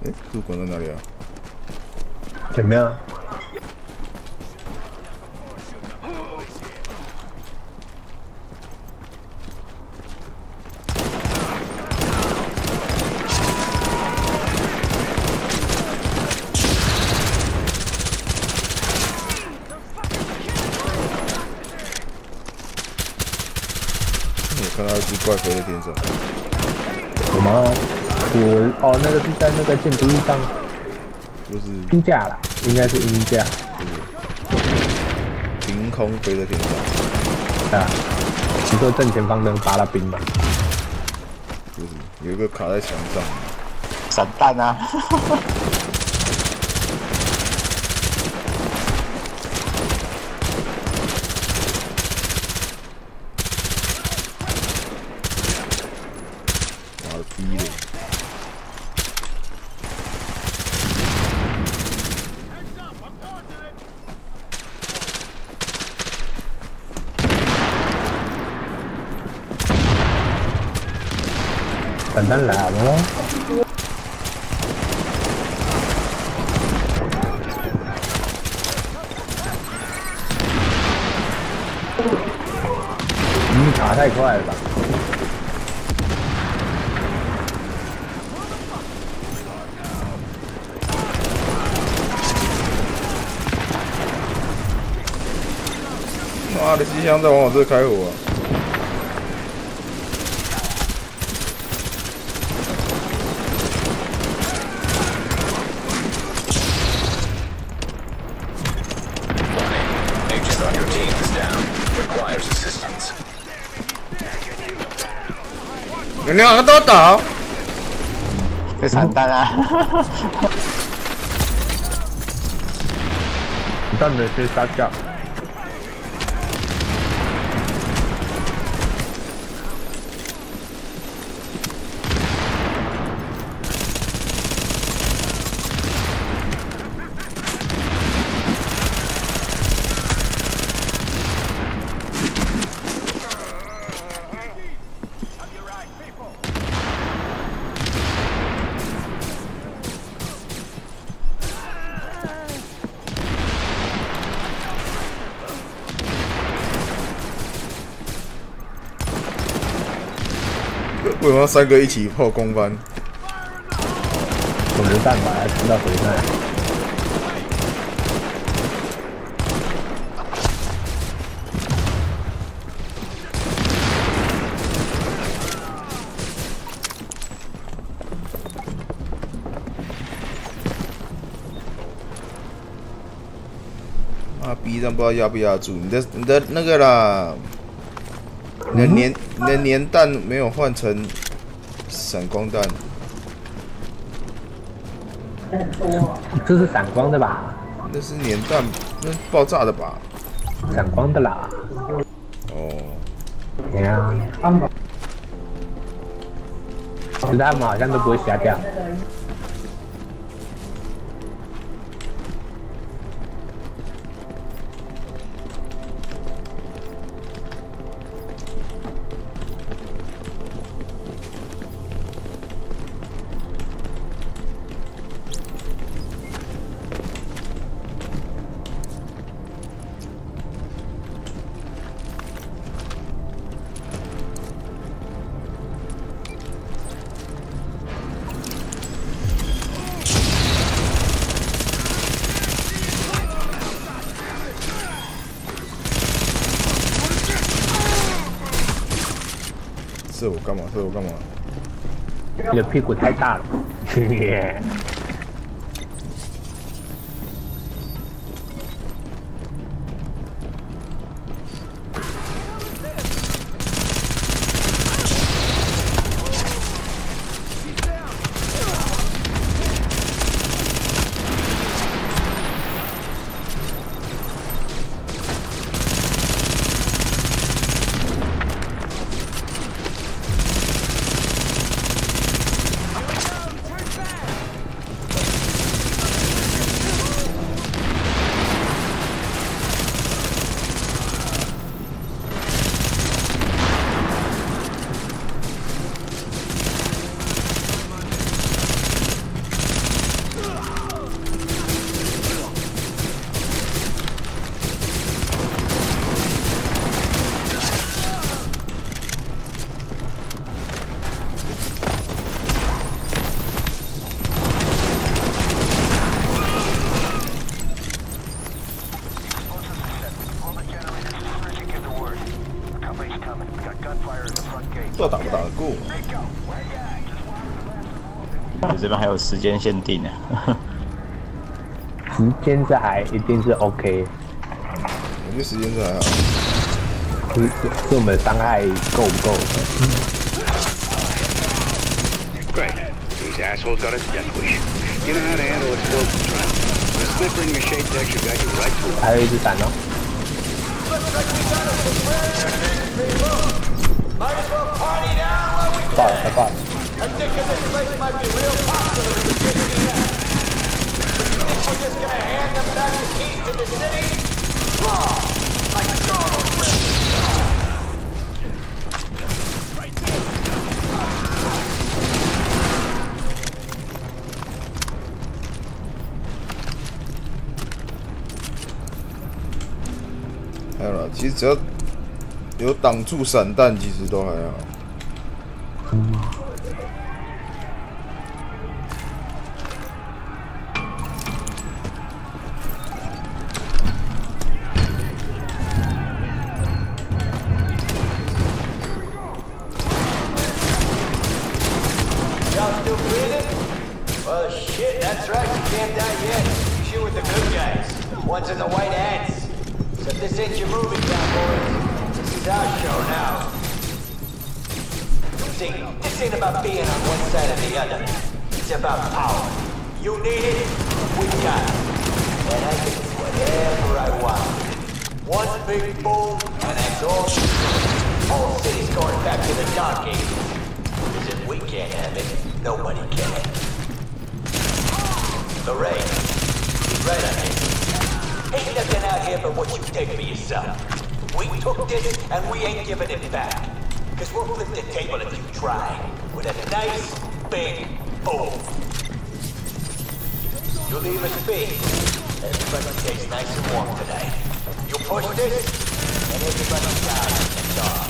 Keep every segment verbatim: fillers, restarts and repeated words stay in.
哎，入口在哪里啊？ 前面啊。 我看到一只怪飞在天上。 有吗？我哦，那个是在那个建筑物上， 就是鹰架啦，应该是鹰架。 凭空飞在天上。 对啊，你说正前方的巴拉兵嘛？ 就是有一个卡在墙上。 散弹啊！ 妈的逼的！ 散弹来了。你卡太快了吧？ 妈的，机枪在往我这开火啊！你两个都倒， 被散弹啊！ 弹的是杀掉。 为什么三个一起破攻翻？ 手榴弹把它冲到回弹。 啊，B 站不知道压不压住你的你的那个啦，你的粘你的粘弹没有换成闪光弹。 这是闪光的吧？ 那是粘弹，那是爆炸的吧？ 闪光的啦。 哦。 对啊。子弹嘛好像都不会瞎掉。 射我干嘛？射我干嘛？ 你的屁股太大了。 不知道打不打得过。 我这边还有时间限定呢。 时间这还一定是 OK， 我觉得时间这还好。 是是我们伤害够不够 ？Great. These assholes got a death wish. You know how to handle explosive traps. The slipper in your shade deck should guide you right to it. 还有一只伞哦。爆了，快爆了！ I'm thinking this place might be real popular in the city. We're just gonna hand them back the keys to the city? Like a dog. 还有啦，其实只要有挡住散弹，其实都还好。嗯 Well, shit, that's right. You can't die yet. You shoot with the good guys. Ones in the white hats. So this ain't your movie, cowboys. This is our show now. See, this ain't about being on one side or the other. It's about power. You need it, we got it. And I can do whatever I want. One big boom, and that's all. Whole city's going back to the dark ages. Because if we can't have it, nobody can. The rain. He's right on it. Ain't nothing out here but what you take for yourself. We took this and we ain't giving it back. Cause we'll flip the table if you try. With a nice, big boom. You leave us be. Everybody stays nice and warm tonight. You push this, and everybody dies in the dark.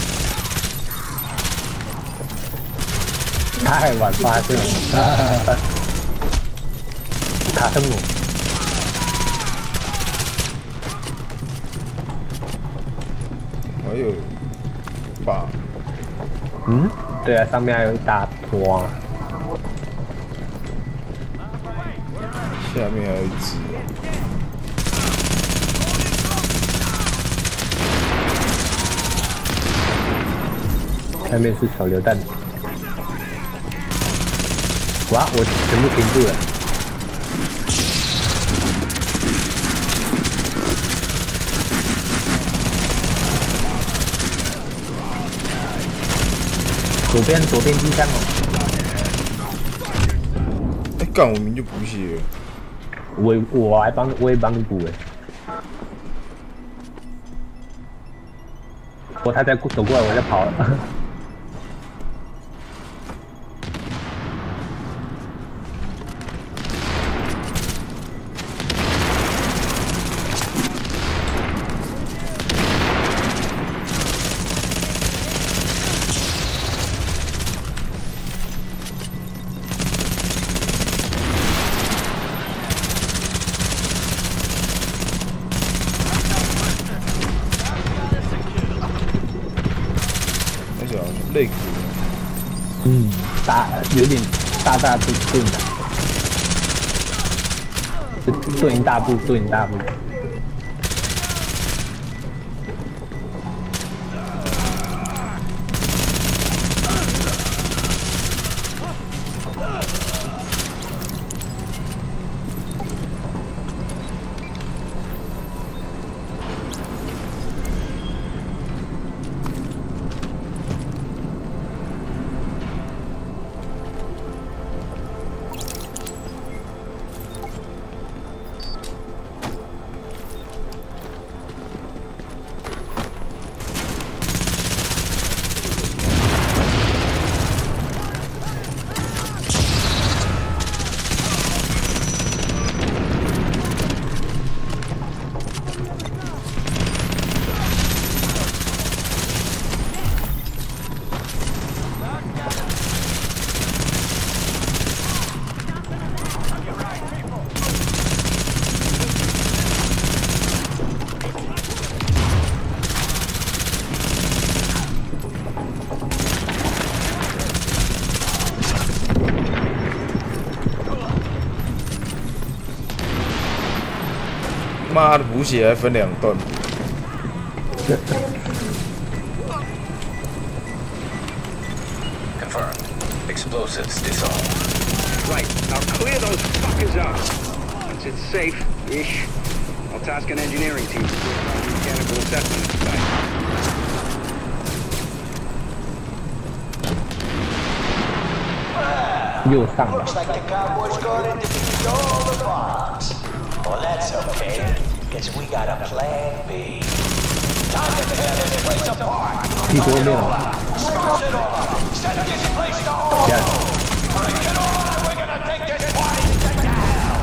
太晚发现了，卡特姆。 还有把， 嗯，对啊，上面还有一大坨， 下面还有一只。 下面是手榴弹。 哇！我全部停住了。左边，左边机枪哦。 哎，干！我明就补血了。 我我还帮，我也帮你补哎。我他在走过来，我在跑了。 肋骨， 嗯，大有点大大顿顿的，顿一大步，顿一大步。 妈的，补血还分两段。 Confirmed. Explosives disarmed. Right. Now clear those fuckers out. Once it's safe-ish, I'll task an engineering team to do a mechanical assessment of the site. 右上吧。 Looks like the cowboys got in to defeat all the bombs. Well, that's okay, because we got a plan B. Time to tear this place apart. 地多面了。 Smash it all up. Set this place to all. Yes. Break it all, and we're gonna take this party to town.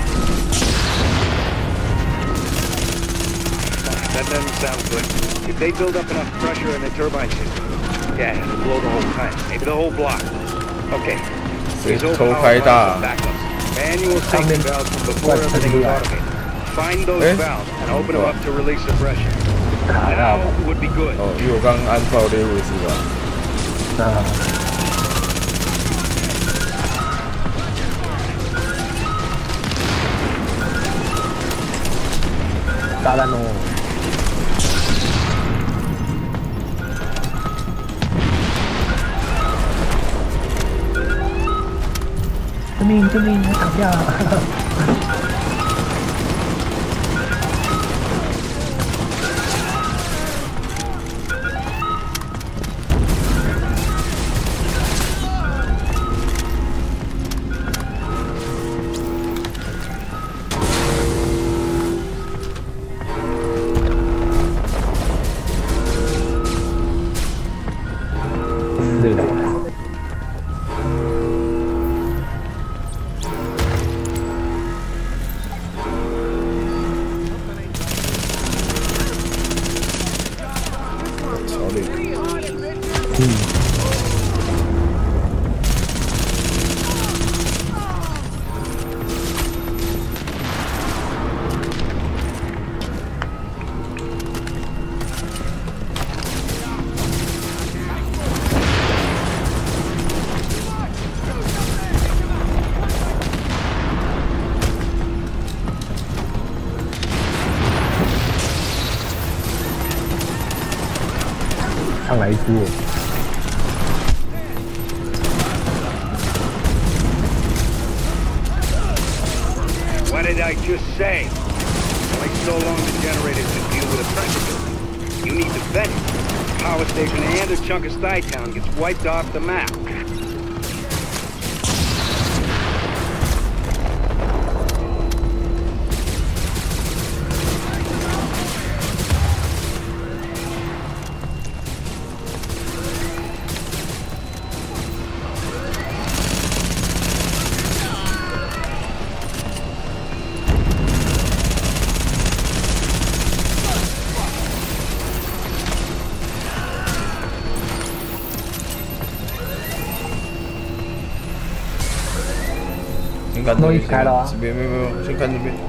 That doesn't sound good. If they build up enough pressure in the turbine system, yeah, it'll blow the whole plant, maybe the whole block. Okay. These old power plants are backups. Manual safety valves from before everything is automated. Find those Eh? valves and open them up to release the pressure. 卡到 Now would be good. 哦，因为我刚按爆那回是吧？ 啊！炸弹哦！救命！救命！我挡掉了！是的。 超累。 嗯。上来一株。 What did I just say? It takes so long to generate it to deal with a pressure building. You need to vent it. Power station and a chunk of Stuytown gets wiped off the map. 看这边， 开了啊！ 这边没有没有，先看这边。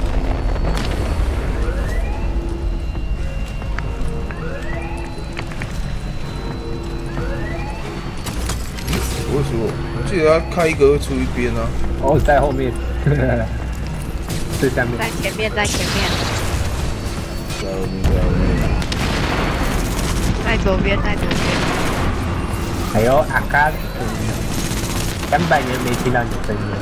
为什么？我记得他开一个会出一边啊。 哦，在后面，最下面。 在前面，在前面， 在后面，在后面。 在左边，在左边。 还有阿卡，两百年没听到你的声音了。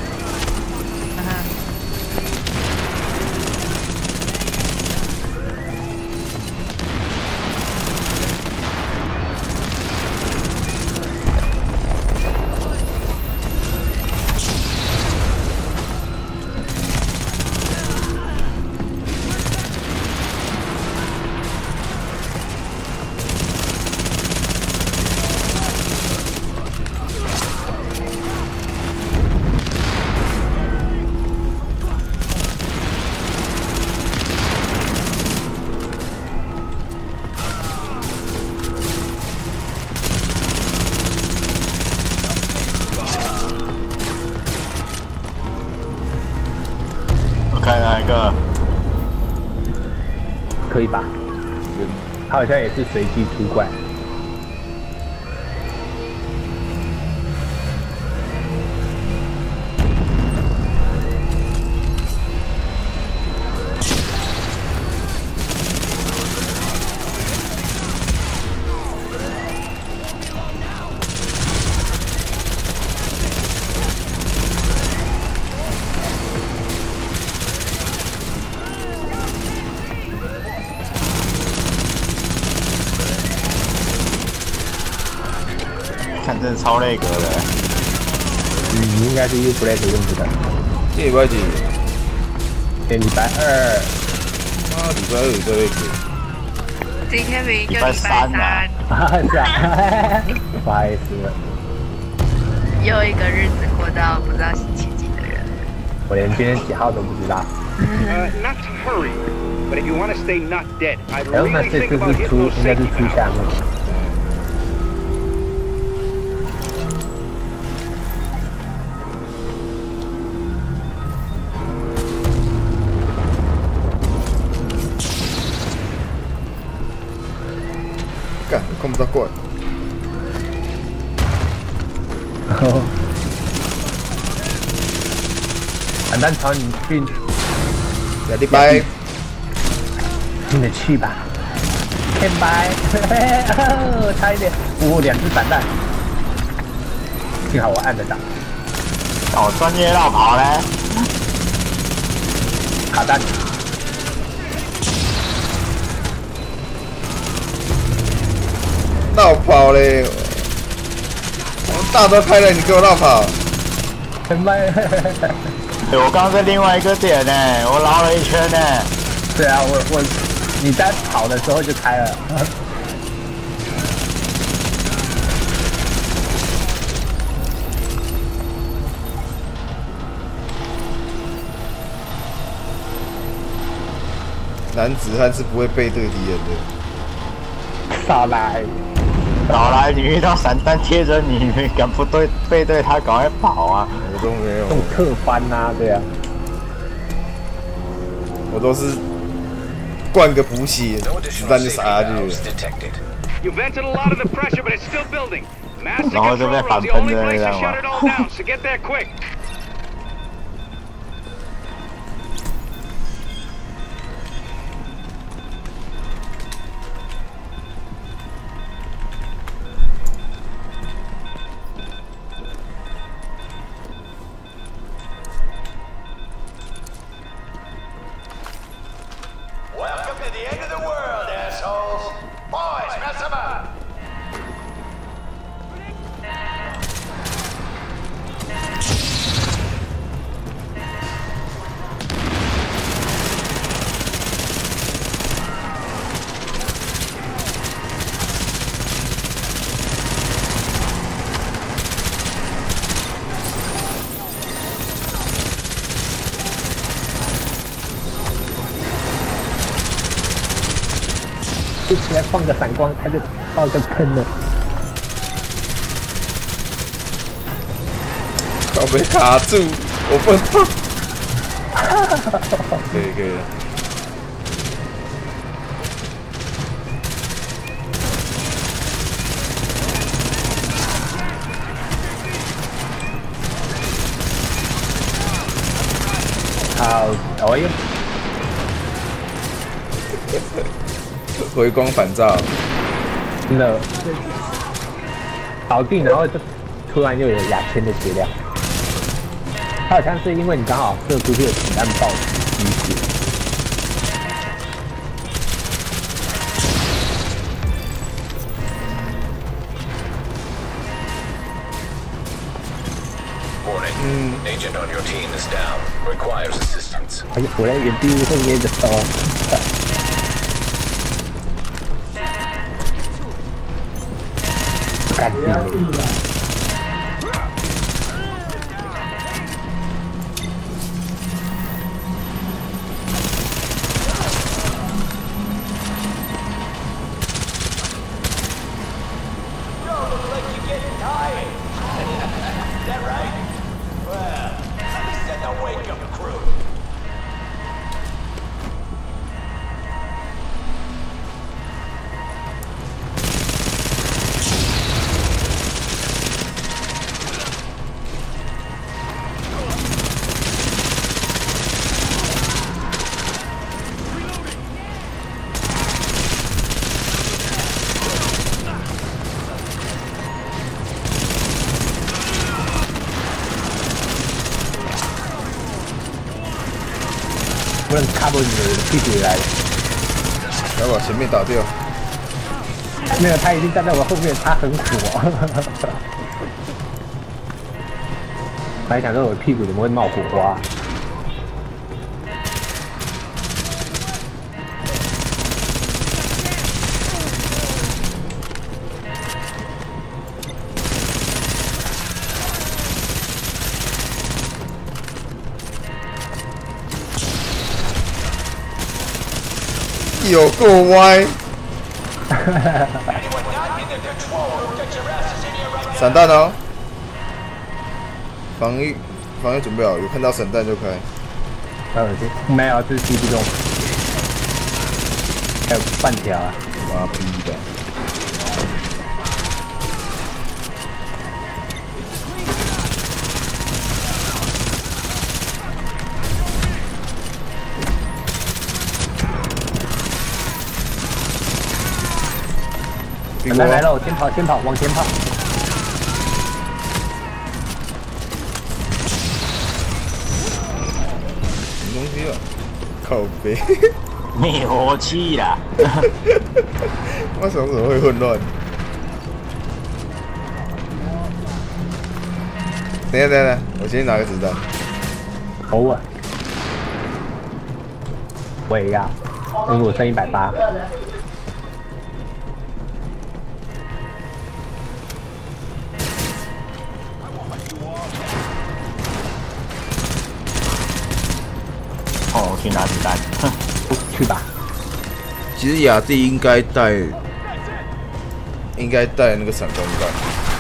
开哪一个？ 可以吧？他好像也是随机出怪。 干，真的超内格的。 你应该是 U Black 用的。 这礼拜几？ 今天礼拜二。 啊，礼拜二有这个。 今天明明就礼拜三啊。 是啊，不好意思。 又一个日子过到不知道星期几的人。 我连今天几号都不知道。 Uh, not to hurry, but if you want to stay not dead, I'd 哎，那 really 这 think 次 about 是 hitting 出， those 应该是 safety 出项 valves. 目。 干，看不到怪。 反正朝你去， 下礼拜， 你的去吧。天白，差一点，呜，两只散弹，幸好我按得到。 哦，专业绕跑嘞， 卡弹。 绕跑嘞！我大都开了，你给我绕跑！ 天白。 对，我刚刚在另外一个点呢，我绕了一圈呢。 对啊，我我你在跑的时候就开了。 男子汉是不会背对敌人的。 少来， 少来，你遇到散弹贴着你，你敢不对背对他，赶快跑啊！ 我都没有， 用侧翻呐，对啊。 我都是灌个补血，子弹就撒下去了。 You vented a lot of the pressure, but it's still building. Master 然后就 control 被 room's 反 the 喷 only 的 place 那 to 样 shut 吗 it all down, so get there quick. 就起来放个闪光，他就爆个喷了。 我被卡住，我不能放。可以可以了。 好，我用。 回光返照， 真的搞定，然后就突然又有两千的血量。它好像是因为你刚好射出去的子弹爆击血。 Warning. Agent on your team is down. Requires assistance. 哎呀，我在原地后面的刀。干净了。不能 cover 你的屁股来了， 要把前面打掉。 没有，他已经站在我后面，他很火。 我还想说我屁股怎么会冒火花？ 有够歪！散弹哦，防御防御准备好，有看到散弹就开。 戴耳机？没有，这是 C P 中，还有半条啊！ 妈逼的！ 来来了，先跑，先跑，往前跑。 什么东西啊？靠背。 灭火器啦！ 为什么怎么会混乱？等一下等一下，我先拿个子弹。 头啊！我也要，因为我剩一百八。 哦，我去拿子弹。 去吧。 其实雅蒂应该带，应该带那个闪光弹。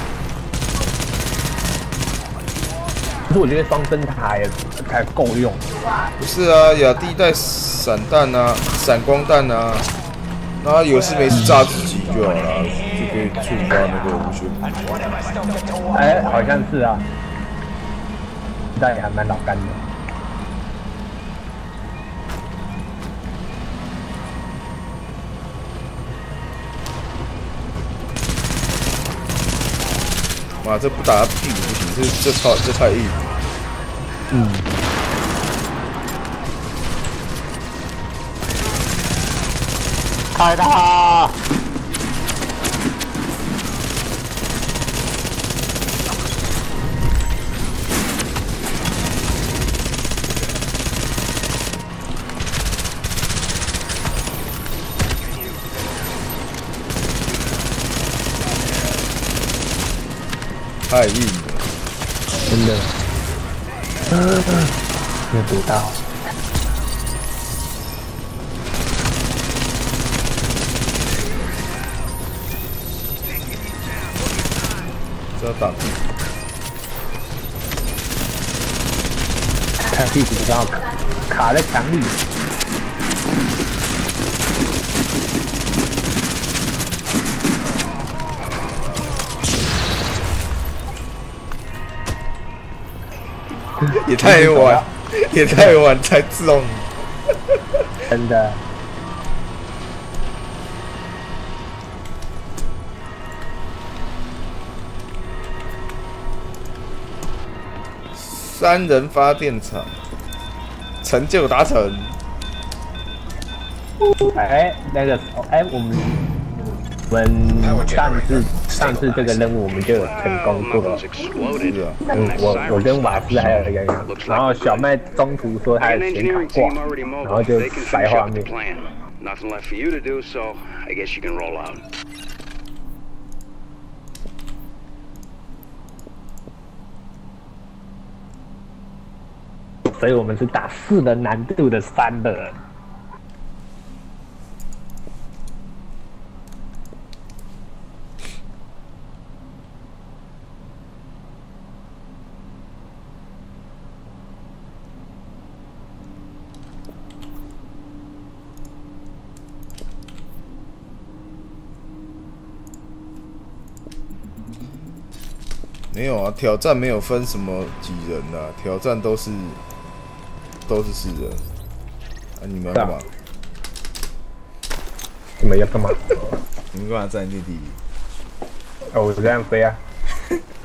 可是我觉得双灯塔也才够用。 不是啊，雅蒂带散弹啊，闪光弹啊，然后有事没事炸自己就好了，就可以触发那个无血。 哎，好像是啊，但也还蛮老干的。 哇，这不打他屁股不行，这这超这太硬。 嗯。 开他！ 太硬了， 真的。没有读到。 这要打屁股。 看屁股刚好卡卡在墙里。 也太晚，也太晚才中， 真的。 三人发电厂成就达成。 哎，那个，哎，我们我们上次上次这个任务我们就有成功过了。嗯，我我跟瓦斯还有一个人，然后小麦中途说他的显卡挂，然后就白画面。 Nothing left for you to do, so I guess you can roll out. 所以我们是打四人难度的三人。 没有啊，挑战没有分什么几人啊，挑战都是都是四人。啊，你们要干嘛？ 你们要干嘛？ 你们干嘛站在地底？ 哦，我这样飞啊。